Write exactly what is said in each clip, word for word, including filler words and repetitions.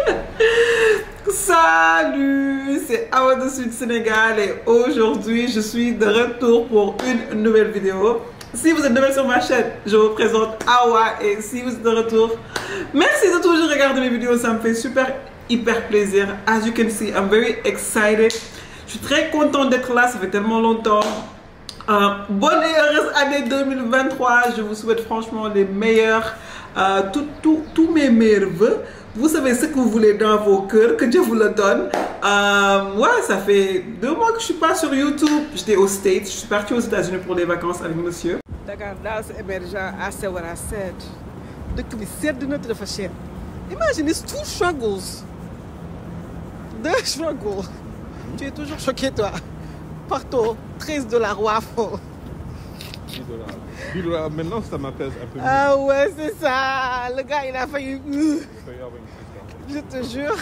Salut, c'est Awa de Sud Sénégal et aujourd'hui je suis de retour pour une nouvelle vidéo. Si vous êtes nouvelle sur ma chaîne, je vous présente Awa et si vous êtes de retour, merci de toujours regarder mes vidéos, ça me fait super hyper plaisir. As you can see, I'm very excited. Je suis très contente d'être là, ça fait tellement longtemps. Euh, bonne et heureuse année deux mille vingt-trois, je vous souhaite franchement les meilleurs, euh, tous mes meilleurs vœux. Vous savez ce que vous voulez dans vos cœurs, que Dieu vous le donne. Euh, ouais, ça fait deux mois que je suis pas sur YouTube. J'étais aux States, je suis partie aux États-Unis pour des vacances avec monsieur. Dakar daal c'est émergent à savoir à sept. Dëkk bi sedd na te dafa cher. Imagine, it's two struggles. Deux struggles. Tu es toujours choqué toi. Partout, treize dollars waffle. dix dollars. dix dollars maintenant, ça m'appelle un peu mieux. Ah ouais, c'est ça. Le gars, il a failli. Je te jure.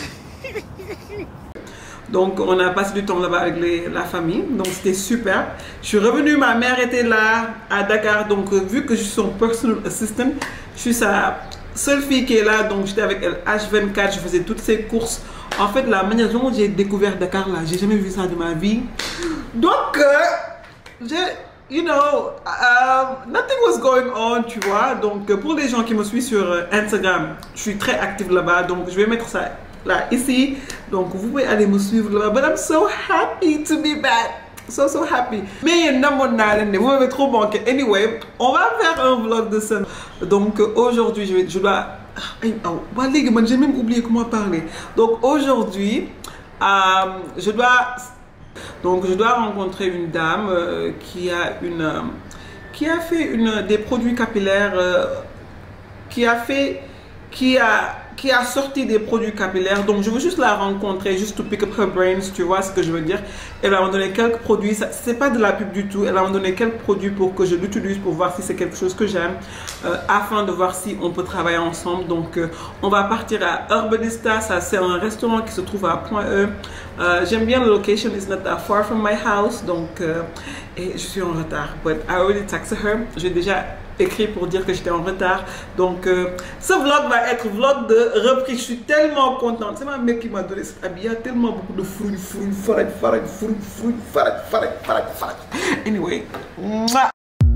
Donc, on a passé du temps là-bas avec les, la famille. Donc, c'était super. Je suis revenue, ma mère était là à Dakar. Donc, vu que je suis son personal assistant, je suis sa seule fille qui est là. Donc, j'étais avec elle H vingt-quatre. Je faisais toutes ses courses. En fait, la manière dont j'ai découvert Dakar, là, j'ai jamais vu ça de ma vie. Donc, euh, j'ai, you know, uh, nothing was going on, tu vois. Donc, pour les gens qui me suivent sur Instagram, je suis très active là-bas. Donc, je vais mettre ça là, ici. Donc, vous pouvez aller me suivre là-bas. But I'm so happy to be back. So, so happy. Mais vous m'avez trop manqué. Anyway, on va faire un vlog de ça. Donc, aujourd'hui, je, je dois... Oh, j'ai même oublié comment parler. Donc, aujourd'hui, euh, je dois... Donc, je dois rencontrer une dame euh, qui a une, euh, qui a fait une, des produits capillaires, euh, qui a fait, qui a, qui a sorti des produits capillaires. Donc, je veux juste la rencontrer, juste to pick up her brains, tu vois ce que je veux dire. Elle va me donner quelques produits, c'est pas de la pub du tout. Elle va me donner quelques produits pour que je l'utilise, pour voir si c'est quelque chose que j'aime, euh, afin de voir si on peut travailler ensemble. Donc, euh, on va partir à Urbanista, ça c'est un restaurant qui se trouve à Point E. Euh, J'aime bien la location, it's not that far from my house. Donc, euh, et je suis en retard. But I already texted her. J'ai déjà écrit pour dire que j'étais en retard. Donc, euh, ce vlog va être vlog de reprise. Je suis tellement contente. C'est ma mère qui m'a donné cet habit. Il y a tellement beaucoup de fruits, fruits, farag, farag, fruits, fruits, farag, farag, farag, farag. Anyway. Mouah.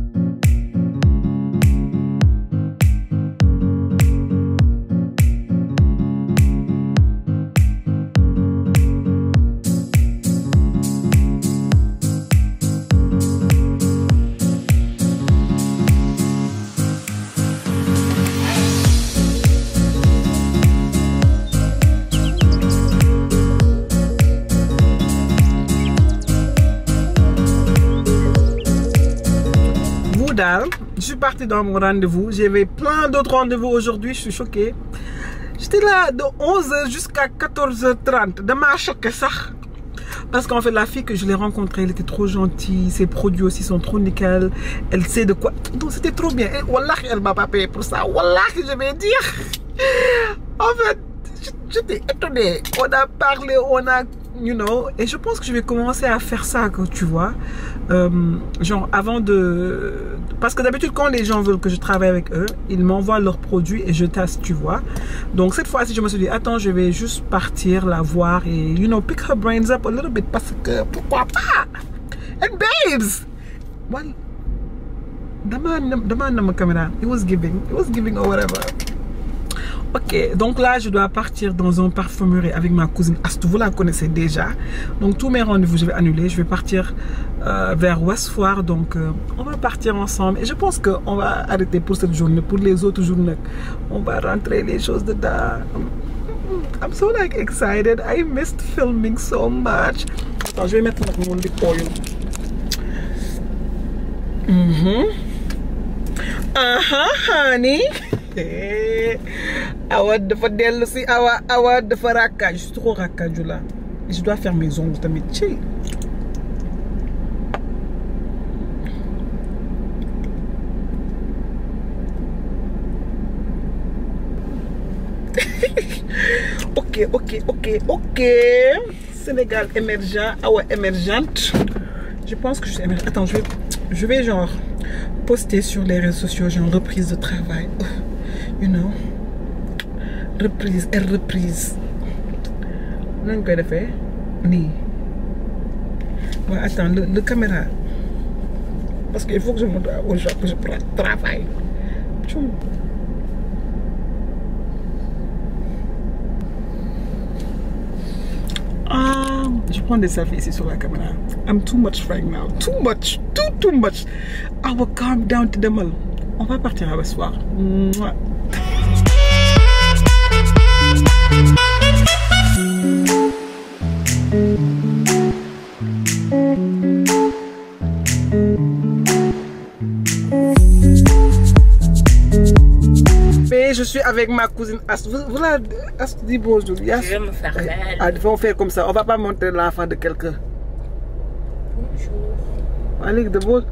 Je suis partie dans mon rendez-vous. J'avais plein d'autres rendez-vous aujourd'hui. Je suis choquée. J'étais là de onze heures jusqu'à quatorze heures trente. De ma choquée ça. Parce qu'en fait, la fille que je l'ai rencontrée, elle était trop gentille. Ses produits aussi sont trop nickel. Elle sait de quoi. Donc c'était trop bien. Et wallah, elle m'a pas payé pour ça. Wallah, je vais dire. En fait, j'étais étonnée. On a parlé, on a... You know, et je pense que je vais commencer à faire ça, tu vois, euh, genre avant de, parce que d'habitude quand les gens veulent que je travaille avec eux, ils m'envoient leurs produits et je teste, tu vois. Donc cette fois-ci, je me suis dit, attends, je vais juste partir la voir et, you know, pick her brains up a little bit parce que pourquoi pas. And babes, well, demande, demande ma caméra, it was giving, it was giving or whatever. Ok, donc là, je dois partir dans un parfumerie avec ma cousine Astou. Vous la connaissez déjà. Donc, tous mes rendez-vous, je vais annuler. Je vais partir euh, vers West Foire. Donc, euh, on va partir ensemble. Et je pense qu'on va arrêter pour cette journée. Pour les autres journées, on va rentrer les choses dedans. I'm so like excited. I missed filming so much. Attends, je vais mettre mon lip oil. Mm-hmm. Uh-huh, honey. Awa dafa dellu si awa awa dafa rakkaaju. Je suis trop rakkaaju là. Je dois faire mes ongles tamit. Ci. Ok, ok, ok, ok. Sénégal émergent, Awa émergente. Je pense que je suis émergente. Attends, je vais, je vais genre poster sur les réseaux sociaux, genre reprise de travail. You know, reprise et reprise. Nan koy defee nii. Ouais, attends, le, le caméra. Parce qu'il faut que je montre aux gens que je travaille. Tchoum. Ah, je prends des selfies ici sur la caméra. I'm too much right now. Too much. Too, too much. I will calm down to the mal. On va partir à soir. Mouah. Mais je suis avec ma cousine Astou. Voilà, Astou dit bonjour. Yes. Je vais me faire belle. Ah, il faut faire comme ça. On va pas montrer l'enfant de quelqu'un. Bonjour. Allez, de beau.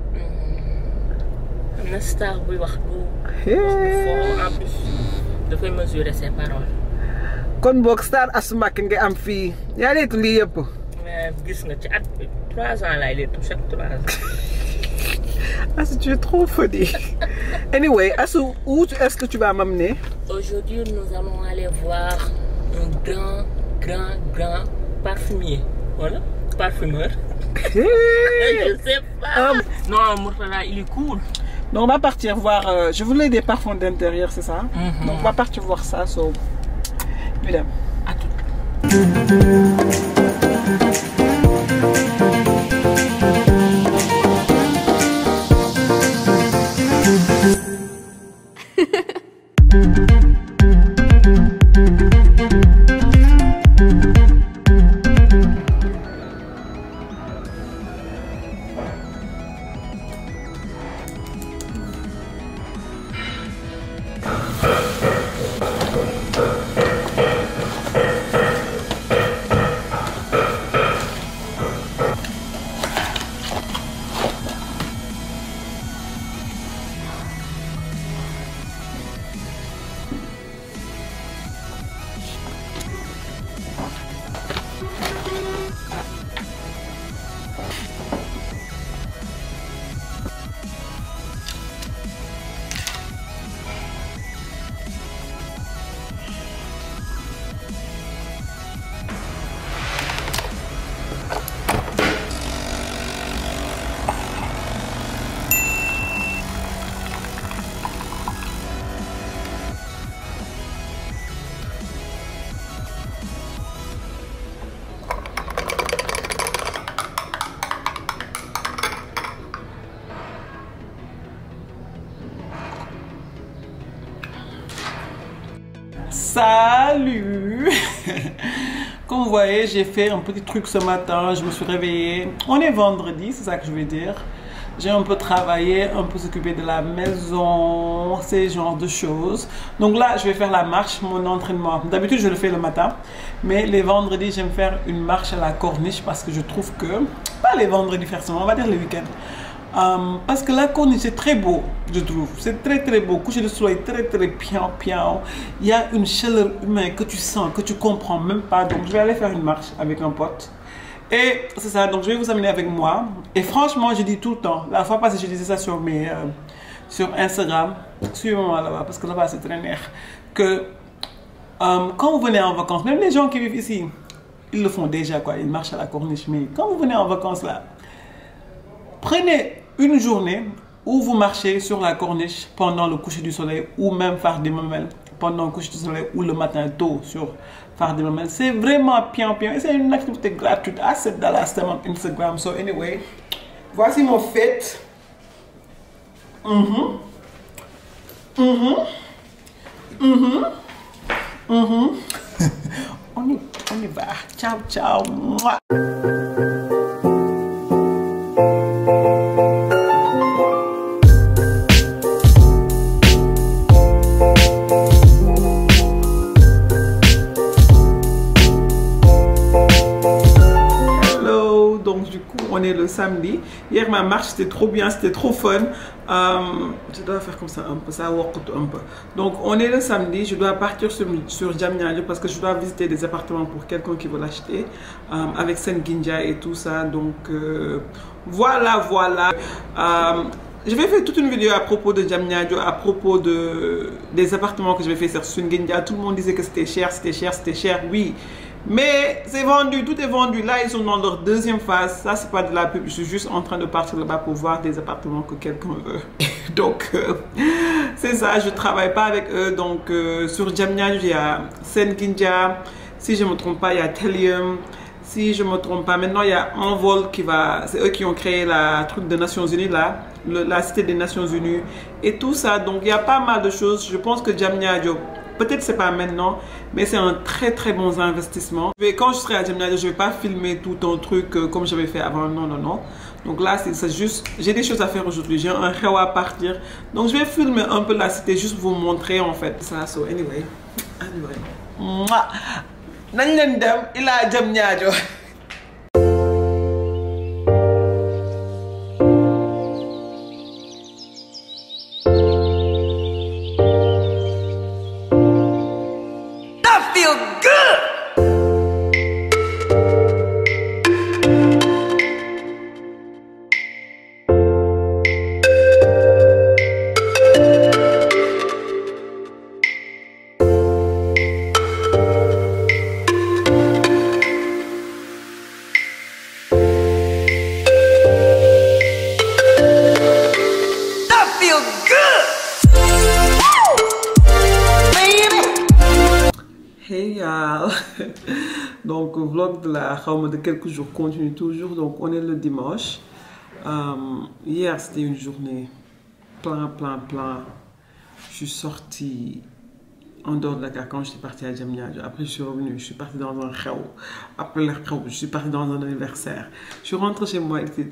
Am na star buy wax du. Hey. En plus, dafay mesurer ses paroles. Kon boog star Astou Mbacké nga am fii. Yaa leetu lii yëpp. Mais gis nga ci at bi trois ans laay leetu chaque trois ans. Astou, tu es trop funny. Anyway, Astou, où est-ce que tu vas m'amener? Aujourd'hui, nous allons aller voir un grand, grand, grand parfumier. Voilà, parfumeur. Hey. Je sais pas. Um, Non, Mourtala, il est cool. Donc on va partir voir. Euh, je voulais des parfums d'intérieur, c'est ça? Mm-hmm. Donc on va partir voir ça. So, mesdames. À tout. Salut. Comme vous voyez, j'ai fait un petit truc ce matin, je me suis réveillée. On est vendredi, c'est ça que je veux dire. J'ai un peu travaillé, un peu s'occuper de la maison, ces genres de choses. Donc là, je vais faire la marche, mon entraînement. D'habitude, je le fais le matin. Mais les vendredis, j'aime faire une marche à la corniche parce que je trouve que... Pas les vendredis forcément, on va dire les week-ends. Um, parce que la corniche c'est très beau, je trouve. C'est très très beau. Coucher de soleil très très bien, bien. Il y a une chaleur humaine que tu sens, que tu comprends même pas. Donc je vais aller faire une marche avec un pote. Et c'est ça, donc je vais vous amener avec moi. Et franchement, je dis tout le temps, la fois passée, je disais ça sur, mes, euh, sur Instagram. Suivez-moi là-bas, parce que là-bas c'est très nerf. Que um, quand vous venez en vacances, même les gens qui vivent ici, ils le font déjà, quoi. Ils marchent à la corniche. Mais quand vous venez en vacances là, prenez une journée où vous marchez sur la corniche pendant le coucher du soleil ou même Phare des Mamelles pendant le coucher du soleil ou le matin tôt sur Phare des Mamelles. C'est vraiment bien, bien. Et c'est une activité gratuite à sept dollars sur mon Instagram. So anyway, voici mon fit. Mm-hmm. Mm-hmm. Mm-hmm. Mm-hmm. on, y, on y va. Ciao, ciao. Mouah. On est le samedi. Hier ma marche c'était trop bien, c'était trop fun. Euh, je dois faire comme ça un peu, ça work un peu. Donc on est le samedi, je dois partir sur, sur Diamniadio parce que je dois visiter des appartements pour quelqu'un qui veut l'acheter euh, avec Senginja et tout ça. Donc euh, voilà, voilà. Euh, je vais faire toute une vidéo à propos de Diamniadio, à propos de, des appartements que je vais faire sur Senginja. Tout le monde disait que c'était cher, c'était cher, c'était cher. Oui. Mais c'est vendu, tout est vendu. Là, ils sont dans leur deuxième phase. Ça, c'est pas de la pub. Je suis juste en train de partir là-bas pour voir des appartements que quelqu'un veut. Donc, euh, c'est ça. Je travaille pas avec eux. Donc, euh, sur Diamniadio, il y a Senkindia. Si je me trompe pas, il y a Telium. Si je me trompe pas, maintenant, il y a Envol qui va... C'est eux qui ont créé la truc des Nations Unies, là. Le, la Cité des Nations Unies. Et tout ça. Donc, il y a pas mal de choses. Je pense que Diamniadio... Peut-être c'est pas maintenant, mais c'est un très très bon investissement. Et quand je serai à Diamniadio, je vais pas filmer tout un truc euh, comme j'avais fait avant. Non, non, non. Donc là, c'est juste... J'ai des choses à faire aujourd'hui. J'ai un réo à partir. Donc, je vais filmer un peu la cité, juste vous montrer en fait. Ça, so anyway. Anyway. Mouah. Nañ leen dem ila Diamniadio. Donc vlog de la de quelques jours continue toujours. Donc on est le dimanche. Um, hier c'était une journée plein plein plein. Je suis sortie en dehors de Dakar quand j'étais partie à Diamniadio. Après je suis revenue, je suis partie dans un réo. Après le réo, je suis partie dans un anniversaire. Je suis rentrée chez moi. Était...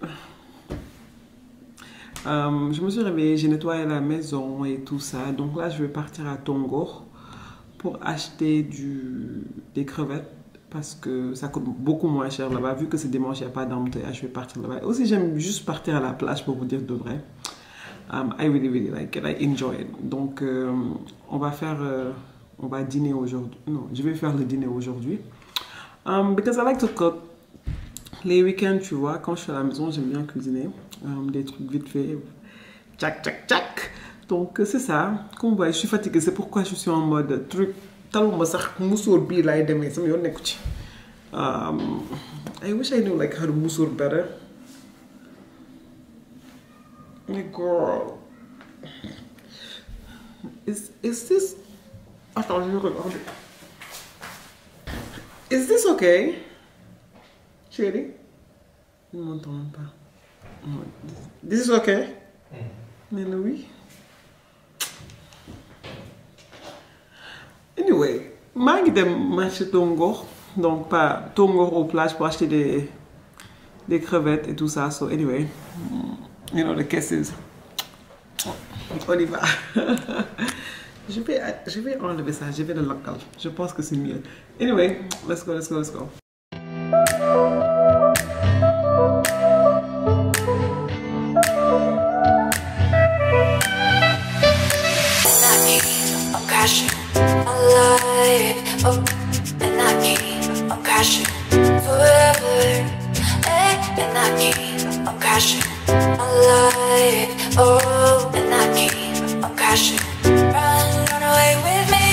Um, je me suis réveillée, j'ai nettoyé la maison et tout ça. Donc là je vais partir à Tongo pour acheter du, des crevettes parce que ça coûte beaucoup moins cher là-bas. Vu que c'est dimanche, il n'y a pas d'embouteillage, je vais partir là-bas. Aussi, j'aime juste partir à la plage pour vous dire de vrai. Um, I really, really like it. I enjoy it. Donc, euh, on va faire... Euh, on va dîner aujourd'hui. Non, je vais faire le dîner aujourd'hui. Um, because I like to cook. Les week-ends, tu vois, quand je suis à la maison, j'aime bien cuisiner. Um, des trucs vite fait. Tchac, tchac, tchac. Donc c'est ça, comme vous voyez, je suis fatiguée, c'est pourquoi je suis en mode truc. Taluma sax musoor bi lay demee sama yoon nekku ci. Um, I wish I knew like how to musoor better. My girl. Is is this? Attends, je vais regarder. Is this okay? Chérie? Je ne m'entends même pas. This is okay? Mais oui. Anyway, je suis dem marché Tongo, donc pas Tongo aux plages pour acheter des, des crevettes et tout ça. So anyway, you know the cases. On y va. je vais, je vais enlever ça, je vais le local. Je pense que c'est mieux. Anyway, let's go, let's go, let's go. Oh, and I keep on crashing forever. Hey, and I keep on crashing alive. Oh, and I keep on crashing. Run, run away with me.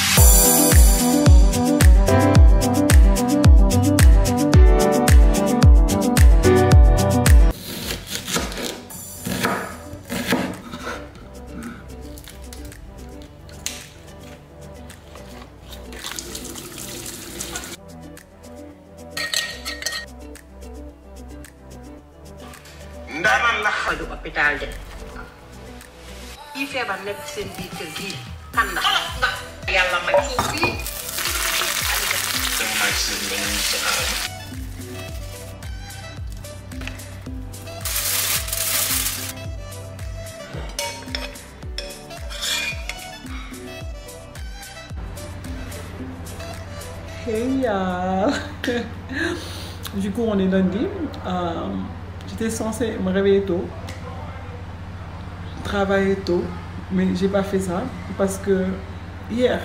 ndaanaan la xaju hôpital de yi feebar nekk seen biir kër gi xam na yàlla may suuf bi dama may seen beneen saxaar Hey y'all. Du coup on est lundi. Euh, J'étais censée me réveiller tôt, travailler tôt, mais j'ai pas fait ça parce que hier,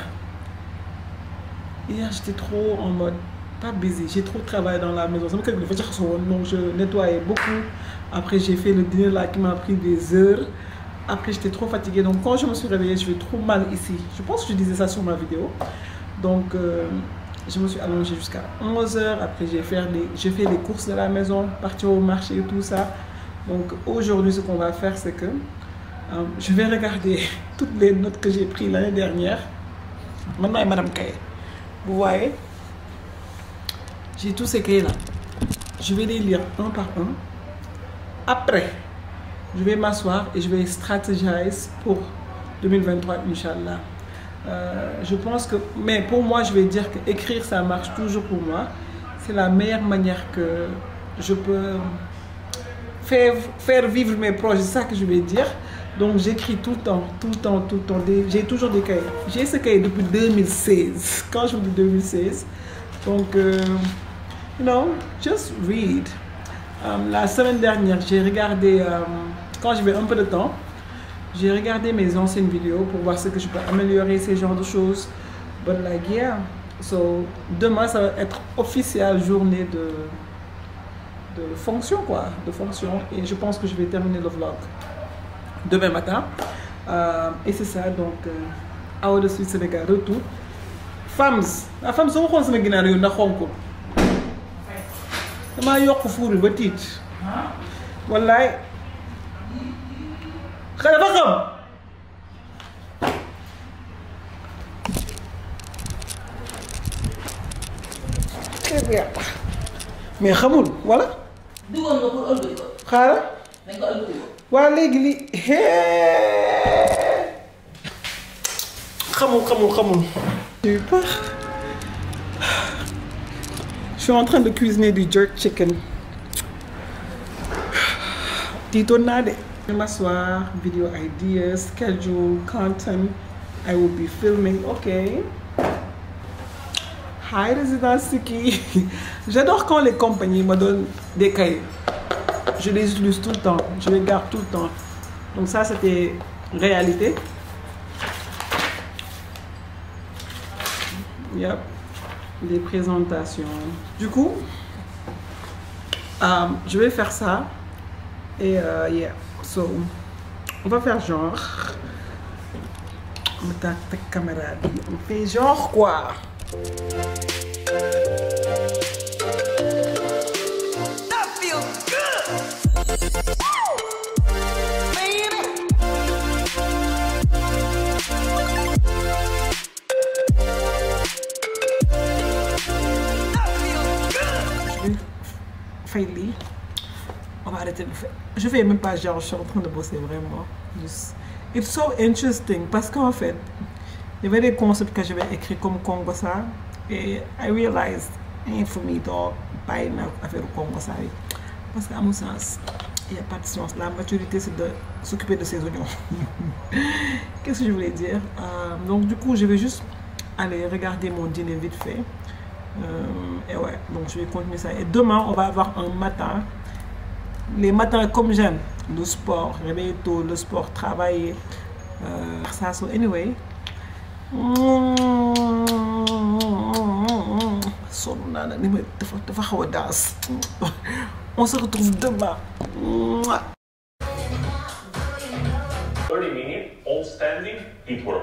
hier j'étais trop en mode pas busy, j'ai trop travaillé dans la maison. Donc je nettoyais beaucoup. Après j'ai fait le dîner là qui m'a pris des heures. Après j'étais trop fatiguée. Donc quand je me suis réveillée, je vais trop mal ici. Je pense que je disais ça sur ma vidéo. Donc euh, je me suis allongée jusqu'à onze heures. Après, j'ai fait, les, j'ai fait les courses de la maison, partir au marché et tout ça. Donc aujourd'hui, ce qu'on va faire, c'est que euh, je vais regarder toutes les notes que j'ai prises l'année dernière. Maintenant, Madame Kaye, vous voyez, j'ai tous ces cahiers là. Je vais les lire un par un. Après, je vais m'asseoir et je vais stratégiser pour deux mille vingt-trois, Inch'Allah. Euh, je pense que, mais pour moi, je vais dire que écrire, ça marche toujours pour moi. C'est la meilleure manière que je peux faire, faire vivre mes projets, c'est ça que je vais dire. Donc j'écris tout le temps, tout le temps, tout le temps. J'ai toujours des cahiers. J'ai ce cahier depuis deux mille seize. Quand je vous dis deux mille seize. Donc, euh, you know, just read. Um, la semaine dernière, j'ai regardé, um, quand j'avais un peu de temps, j'ai regardé mes anciennes vidéos pour voir ce que je peux améliorer, ces genres de choses. But like, yeah. So, demain, ça va être officielle journée de, de fonction, quoi. De fonction. Et je pense que je vais terminer le vlog demain matin. Euh, et c'est ça, donc, euh, Awa de Suite Sénégal, retour. Femmes, la femme, c'est quoi ça me guérit à Hong dama yokk fuur ba tiit wallaay xale ba xam très bien mais xamul wala dugoon nga pour ëllëg ko xaaral dañ ko ëllëg ko waa léegi li xamul xamul xamul j'ai eu peur. Je suis en train de cuisiner du jerk chicken. Titonade. Je vais m'asseoir, video ideas, schedule, content. I will be filming. Okay. Hi, Résident Siki. J'adore quand les compagnies me donnent des cahiers. Je les utilise tout le temps. Je les garde tout le temps. Donc ça, c'était réalité. Yep. Les présentations. Du coup, euh, je vais faire ça. Et euh, yeah. So, on va faire genre. On tac tac caméra. On fait genre quoi? That feels good. Failli. On va arrêter de faire. Je fais même pas genre, je suis en train de bosser vraiment. Just, it's so interesting parce qu'en fait, il y avait des concepts que j'avais écrits comme Congo ça et I realized, and for me, to pas une affaire Congo ça parce qu'à mon sens, il n'y a pas de science. La maturité, c'est de s'occuper de ses oignons. Qu'est-ce que je voulais dire? Euh, donc du coup, je vais juste aller regarder mon dîner vite fait. Euh, et ouais, donc je vais continuer ça. Et demain, on va avoir un matin. Les matins comme j'aime, le sport, réveiller tôt, le sport, travailler. Euh, ça, so anyway. On se retrouve demain. thirty minutes, all standing, deep work.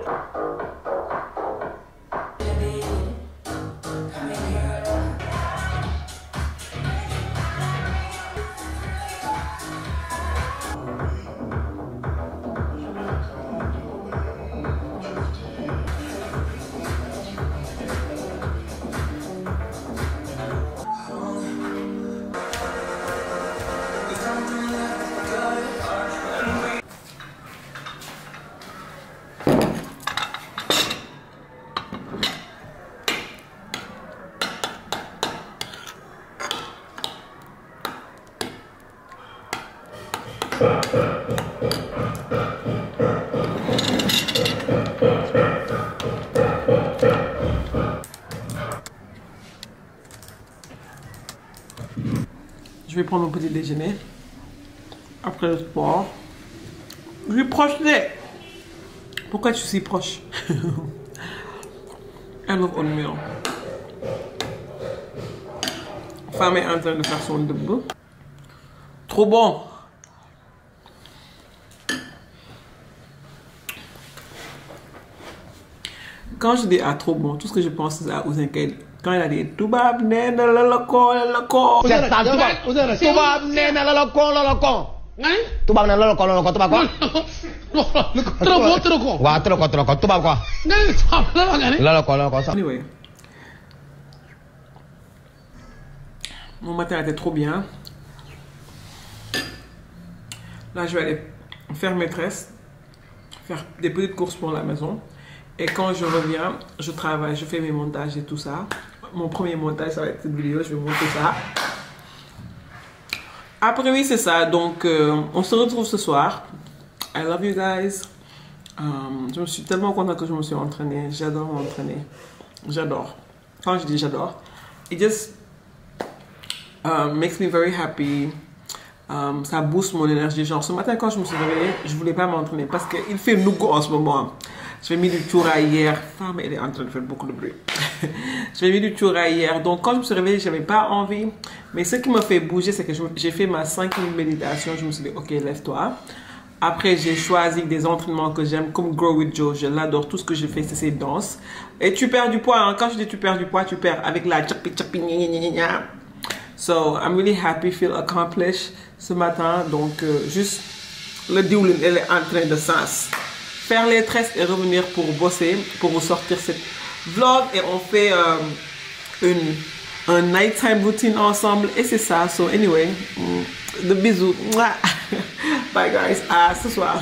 Je vais prendre mon petit déjeuner. Après le sport. Je suis proche de... Pourquoi tu suis proche? I love oatmeal. Femme est en train de faire son debout. Trop bon. quand je dis ah trop bon, tout ce que je pense c'est à Ouzin Keita. Quand il a dit tubaab nee na la la ko la la ko. Tubaab tubaab nee na la la ko la la ko. Tubaab nee na la la ko la la ko tubaab quoi? Trop bon trop con. Waaw trop ko trop ko tubaab quoi? La la ko la la ko. Anyway. Mon matin était trop bien. Là, je vais aller faire maîtresse, faire des petites courses pour la maison. Et quand je reviens, je travaille, je fais mes montages et tout ça. Mon premier montage, ça va être cette vidéo, je vais monter ça. Après, oui, c'est ça. Donc, euh, on se retrouve ce soir. I love you guys. Um, je me suis tellement contente que je me suis entraînée. J'adore m'entraîner. J'adore. Quand je dis j'adore, it just uh, makes me very happy. Um, ça booste mon énergie. Genre, ce matin, quand je me suis réveillée, je ne voulais pas m'entraîner parce qu'il fait nouveau en ce moment. Je vais mis du choura hier. Femme, elle est en train de faire beaucoup de bruit. Je vais mis du choura hier. Donc, quand je me suis réveillée, je n'avais pas envie. Mais ce qui m'a fait bouger, c'est que j'ai fait ma cinquième méditation. Je me suis dit, ok, lève-toi. Après, j'ai choisi des entraînements que j'aime, comme Grow with Joe. Je l'adore. Tout ce que je fais, c'est ces danses. Et tu perds du poids. Hein. Quand je dis tu perds du poids, tu perds avec la tchapi tchapi gna gna gna gna. So, I'm really happy, feel accomplished ce matin. Donc, euh, juste le diwlin, elle est en train de sens. Faire les tresses et revenir pour bosser, pour vous sortir cette vlog. Et on fait euh, une, un nighttime routine ensemble. Et c'est ça. So, anyway, de bisous. Bye, guys. À ce soir.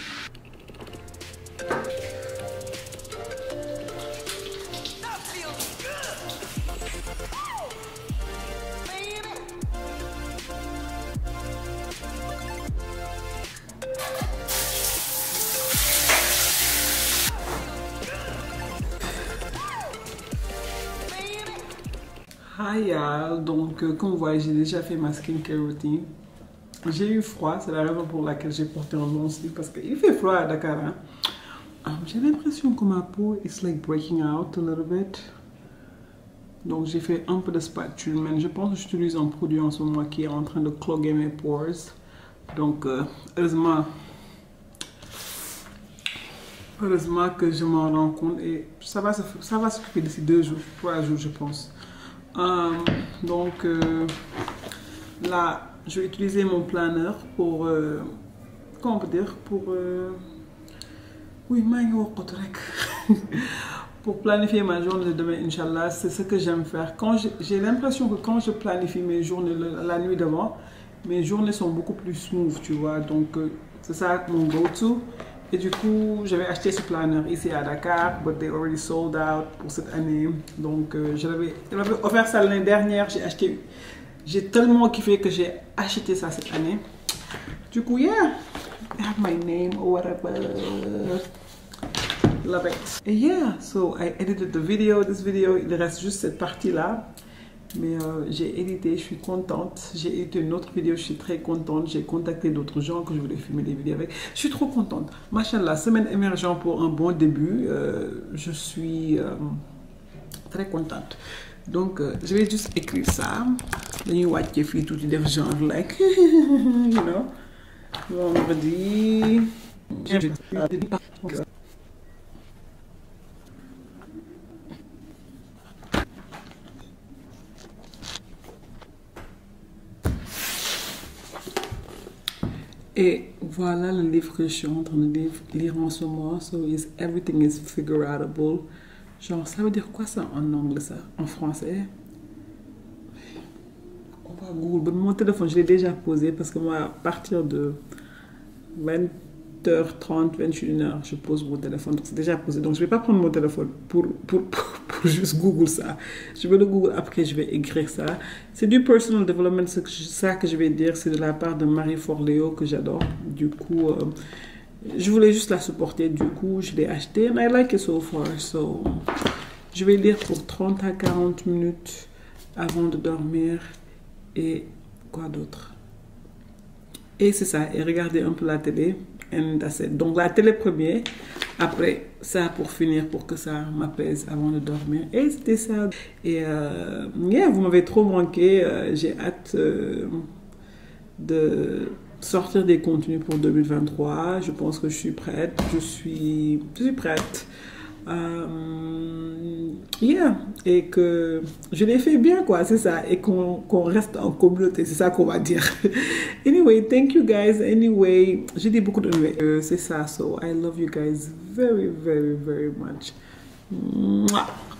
Hi y'all, donc euh, comme vous voyez, j'ai déjà fait ma skincare routine. J'ai eu froid, c'est la raison pour laquelle j'ai porté un long sleeve parce qu'il fait froid à Dakar. Hein? Um, j'ai l'impression que ma peau is like breaking out a little bit. Donc j'ai fait un peu de spatule, mais je pense que j'utilise un produit en ce moment qui est en train de cloguer mes pores. Donc euh, heureusement, heureusement que je m'en rends compte et ça va, ça va s'occuper d'ici deux jours, trois jours je pense. Um, donc euh, là, je vais utiliser mon planeur pour, euh, comment on peut dire, pour, euh, oui, pour planifier ma journée de demain, Inch'Allah. C'est ce que j'aime faire. Quand j'ai l'impression que quand je planifie mes journées la nuit d'avant, mes journées sont beaucoup plus smooth, tu vois. Donc euh, c'est ça mon go-to. Et du coup, j'avais acheté ce planeur ici à Dakar, but they already sold out pour cette année. Donc, euh, je l'avais offert ça l'année dernière. J'ai acheté, j'ai tellement kiffé que j'ai acheté ça cette année. Du coup, yeah, I have my name or whatever. Love it. Et yeah, so I edited the video. This video, il reste juste cette partie-là. Mais euh, j'ai édité, je suis contente. J'ai édité une autre vidéo, je suis très contente. J'ai contacté d'autres gens que je voulais filmer des vidéos avec. Je suis trop contente. Machallah, semaine émergente pour un bon début. Euh, je suis euh, très contente. Donc, euh, je vais juste écrire ça. Dañuy wàcce fii tuuti def genre like, you know, vendredi. Et voilà le livre que je suis en train de lire en ce moment. So is everything is figure outable. Genre, ça veut dire quoi ça en anglais, ça? En français? On va Google. Mon téléphone, je l'ai déjà posé parce que moi, à partir de vingt heures trente, vingt et une heures, je pose mon téléphone. Donc, c'est déjà posé. Donc, je ne vais pas prendre mon téléphone pour, pour, pour, pour juste Google ça. Je vais le Google après, je vais écrire ça. C'est du personal development. Ce que je, ça que je vais dire, c'est de la part de Marie Forleo que j'adore. Du coup, euh, je voulais juste la supporter. Du coup, je l'ai acheté. And I like it so far. So, je vais lire pour trente à quarante minutes avant de dormir. Et quoi d'autre? Et c'est ça. Et regarder un peu la télé. And that's it. Donc la télé premier, après ça pour finir, pour que ça m'apaise avant de dormir. Et c'était ça. Et euh, yeah, vous m'avez trop manqué. Euh, J'ai hâte euh, de sortir des contenus pour deux mille vingt-trois. Je pense que je suis prête. Je suis, je suis prête. Euh, yeah, et que je l'ai fait bien, quoi, c'est ça, et qu'on qu'on reste en communauté, c'est ça qu'on va dire. Anyway, thank you guys. Anyway, j'ai dit beaucoup de euh, c'est ça, so I love you guys very, very, very much. Mwah.